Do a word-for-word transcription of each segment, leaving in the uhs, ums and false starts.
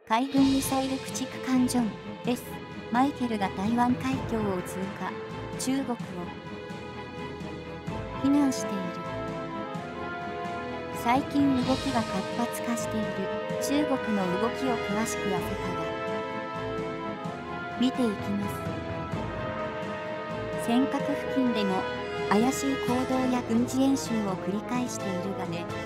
海軍ミサイル駆逐艦ジョン S マイケルが台湾海峡を通過、中国を非難している。最近動きが活発化している中国の動きを詳しく朝から見ていきます。尖閣付近でも怪しい行動や軍事演習を繰り返しているがね。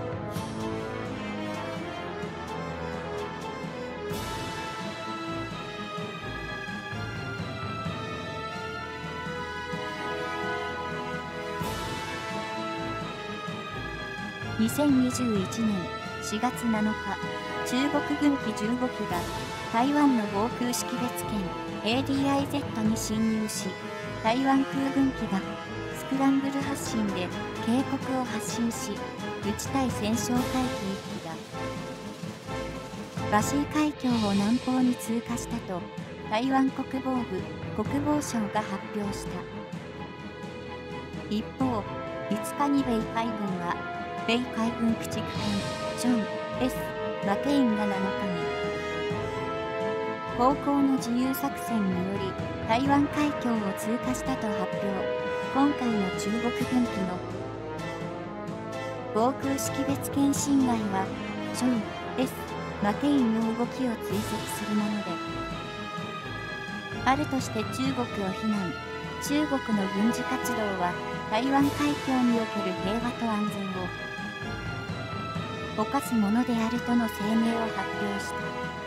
にせんにじゅういちねんしがつなのか、中国軍機じゅうごきが台湾の防空識別圏 エーディーアイゼット に侵入し、台湾空軍機がスクランブル発進で警告を発信し、撃ち対戦勝海域いっきだ。バシー海峡を南方に通過したと台湾国防部国防省が発表した。一方、いつかに米海軍は米海軍駆逐艦ジョン S マケインがなのかに航行の自由作戦により台湾海峡を通過したと発表。今回の中国軍機の防空識別圏侵害はジョン S マケインの動きを追跡するものであるとして中国を非難。中国の軍事活動は台湾海峡における平和と安全を犯すものであるとの声明を発表した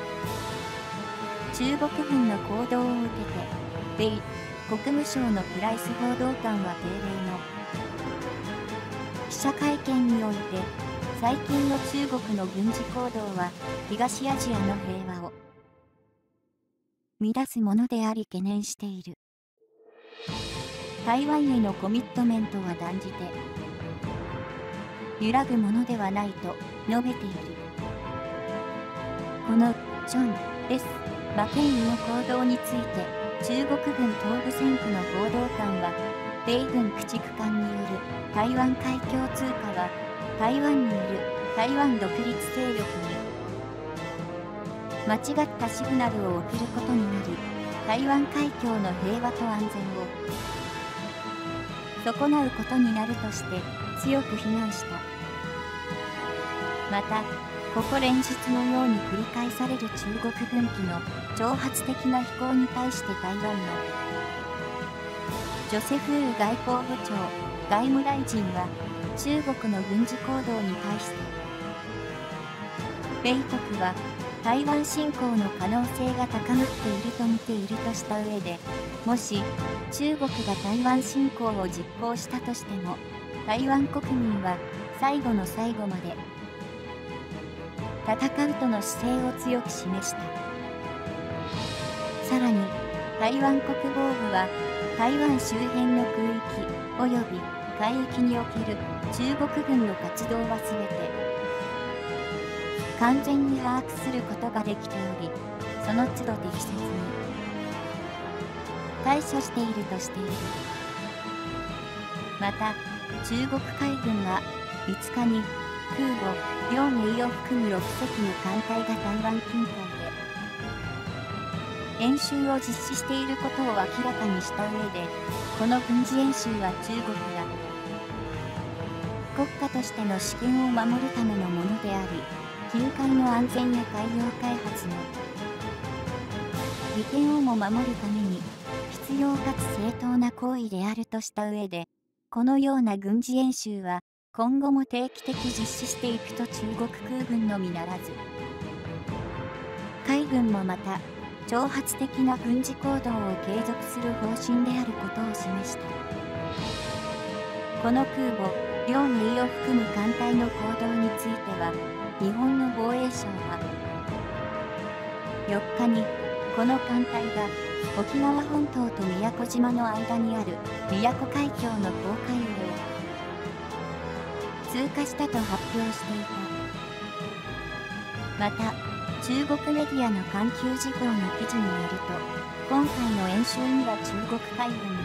。中国軍の行動を受けて米国務省のプライス報道官は定例の記者会見において、最近の中国の軍事行動は東アジアの平和を乱すものであり懸念している。台湾へのコミットメントは断じて揺らぐものではないと述べている。このジョン S マケインの行動について中国軍東部戦区の報道官は、米軍駆逐艦による台湾海峡通過は台湾にいる台湾独立勢力に間違ったシグナルを送ることになり、台湾海峡の平和と安全を損なうことになるとして強く非難した。また、ここ連日のように繰り返される中国軍機の挑発的な飛行に対して台湾のジョセフー外交部長外務大臣は中国の軍事行動に対して米国は台湾侵攻の可能性が高まっていると見ているとした上で、もし中国が台湾侵攻を実行したとしても台湾国民は最後の最後まで戦うとの姿勢を強く示した。さらに台湾国防部は台湾周辺の空域及び海域における中国軍の活動はすべて完全に把握することができており、その都度適切に対処しているとしている。また、中国海軍はいつかに空母遼寧を含むろくせきの艦隊が台湾近海で演習を実施していることを明らかにした上で、この軍事演習は中国が国家としての主権を守るためのものであり、近海の安全や海洋開発の利権をも守るために必要かつ正当な行為であるとした上で、このような軍事演習は今後も定期的実施していくと中国空軍のみならず海軍もまた挑発的な軍事行動を継続する方針であることを示した。この空母遼寧を含む艦隊の行動については、日本の防衛省はよっかにこの艦隊が沖縄本島と宮古島の間にある宮古海峡の公海上を通過したと発表していた。また、中国メディアの環球時報の記事によると、今回の演習には中国海軍の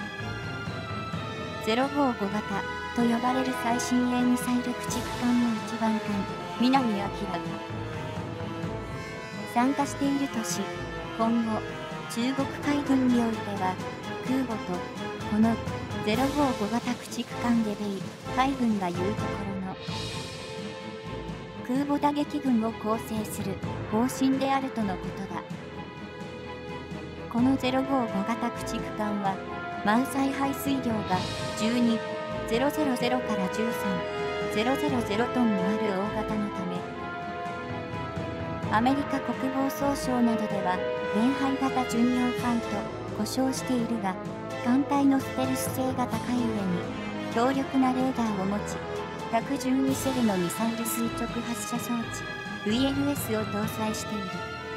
ゼロごご型と呼ばれる最新鋭ミサイル駆逐艦の一番艦南明が参加しているとし、今後、中国海軍においては、空母と、このゼロごご型駆逐艦で米海軍が言うところの、空母打撃群を構成する方針であるとのことだ。このゼロごご型駆逐艦は、満載排水量がじゅうに、ゼロゼロゼロからじゅうさん、ゼロゼロゼロトンもある大型のため、アメリカ国防総省などでは、連排型巡洋艦と呼称しているが、艦隊のステルス性が高い上に、強力なレーダーを持ち、ひゃくじゅうにセルのミサイル垂直発射装置 ブイエルエス を搭載している。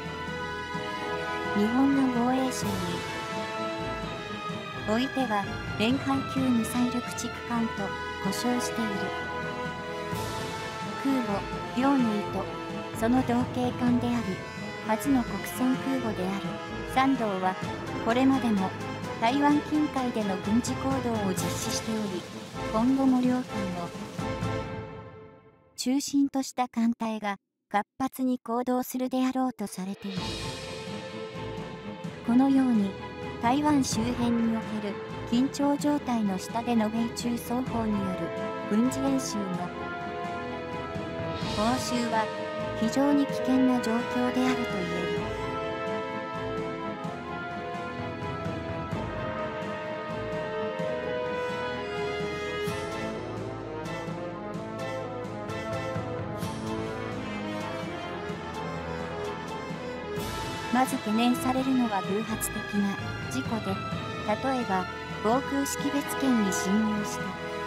日本の防衛省においては連排級ミサイル駆逐艦と呼称している。空母遼寧とその同型艦であり、初の国戦空母である山東はこれまでも台湾近海での軍事行動を実施しており、今後も両艦を中心とした艦隊が活発に行動するであろうとされている。このように台湾周辺における緊張状態の下での米中双方による軍事演習の報酬は非常に危険な状況であると言える。まず懸念されるのは偶発的な事故で、例えば防空識別圏に侵入した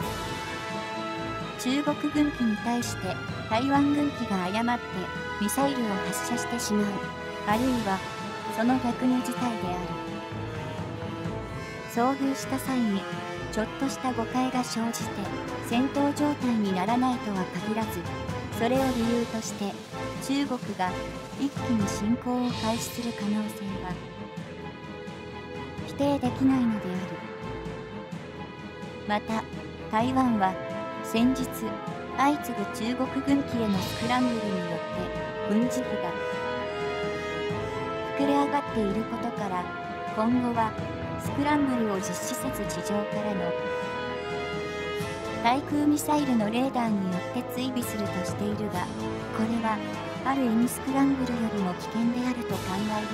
中国軍機に対して台湾軍機が誤ってミサイルを発射してしまう、あるいはその逆の事態である。遭遇した際にちょっとした誤解が生じて戦闘状態にならないとは限らず、それを理由として中国が一気に侵攻を開始する可能性は否定できないのである。また台湾は先日相次ぐ中国軍機へのスクランブルによって軍事費が膨れ上がっていることから、今後はスクランブルを実施せず地上からの対空ミサイルのレーダーによって追尾するとしているが、これはある意味スクランブルよりも危険であると考えられる。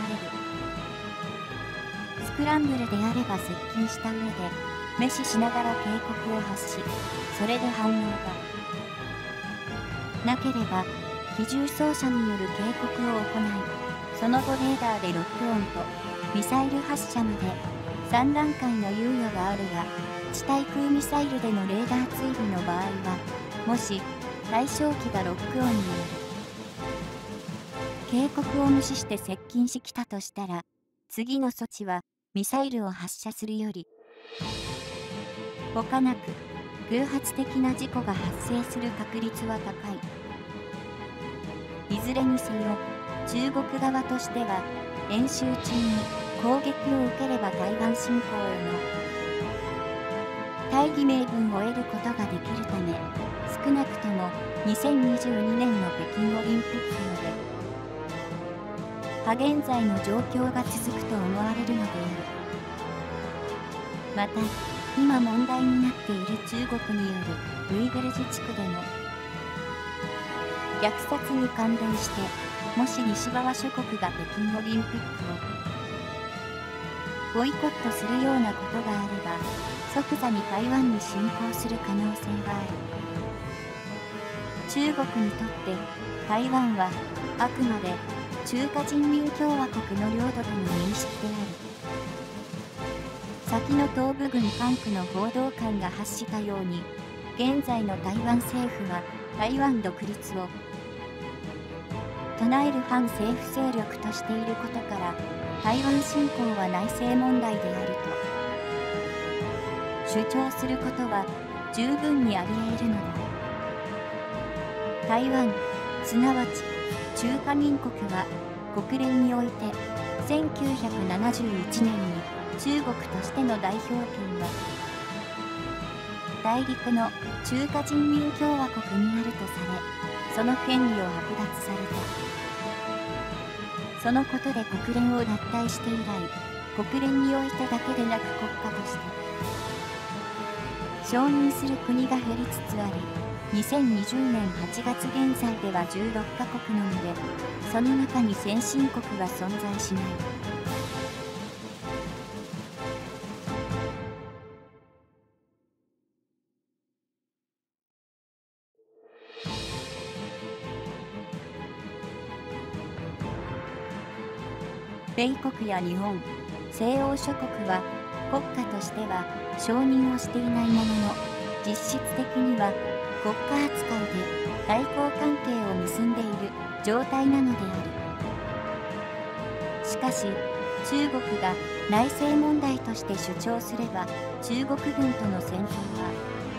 スクランブルであれば接近した上で目視しながら警告を発し、それで反応がなければ機銃操作による警告を行い、その後レーダーでロックオンとミサイル発射までさん段階の猶予があるが、地対空ミサイルでのレーダー追尾の場合は、もし対象機がロックオンによる警告を無視して接近してきたとしたら、次の措置はミサイルを発射するより他なく偶発的な事故が発生する確率は高い。いずれにせよ中国側としては演習中に攻撃を受ければ台湾侵攻への大義名分を得ることができるため、少なくともにせんにじゅうにねんの北京オリンピックまで現在の状況が続くと思われるのである。また今問題になっている中国によるウイグル自治区での虐殺に関連して、もし西側諸国が北京オリンピックをボイコットするようなことがあれば、即座に台湾に侵攻する可能性がある。中国にとって台湾はあくまで中華人民共和国の領土との認識である。先の東部軍管区の報道官が発したように、現在の台湾政府は台湾独立を唱える反政府勢力としていることから、台湾侵攻は内政問題であると主張することは十分にあり得るのだ。台湾、すなわち中華民国は国連においてせんきゅうひゃくななじゅういちねんに中国としての代表権は大陸の中華人民共和国にあるとされ、その権利を剥奪された。 そのことで国連を脱退して以来、国連においてだけでなく国家として承認する国が減りつつあり、にせんにじゅうねんはちがつ現在ではじゅうろっかこくのみで、その中に先進国は存在しない。米国や日本、西欧諸国は国家としては承認をしていないものの、実質的には国家扱いで外交関係を結んでいる状態なのである。しかし、中国が内政問題として主張すれば、中国軍との戦闘は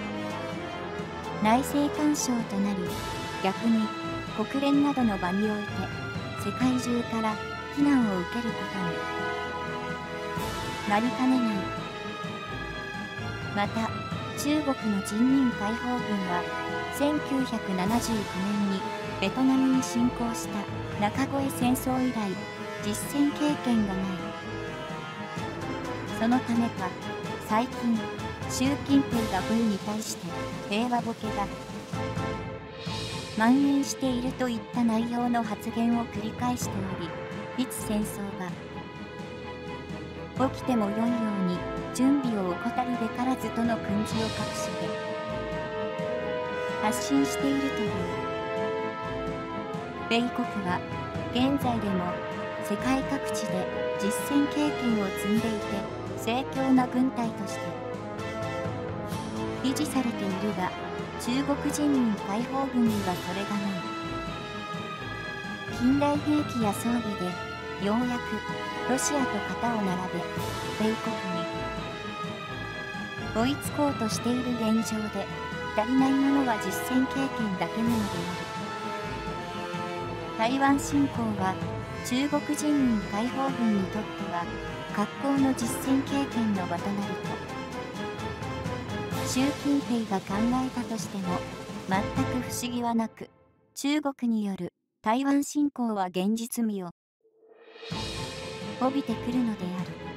内政干渉となり、逆に国連などの場において世界中から非難を受けることになりかねない。また、中国の人民解放軍はせんきゅうひゃくななじゅうきゅうねんにベトナムに侵攻した中越戦争以来、実戦経験がない。そのためか、最近、習近平が軍に対して平和ボケが蔓延しているといった内容の発言を繰り返しており、いつ戦争が起きてもよいように準備を怠るべからずとの訓示を各紙で発信しているという。米国は現在でも世界各地で実戦経験を積んでいて、盛況な軍隊として維持されているが、中国人民解放軍にはそれがない。近代兵器や装備でようやくロシアと肩を並べ、米国に追いつこうとしている現状で、足りないものは実戦経験だけなのである。台湾侵攻は中国人民解放軍にとっては格好の実戦経験の場となると習近平が考えたとしても全く不思議はなく、中国による台湾侵攻は現実味を帯びてくるのである。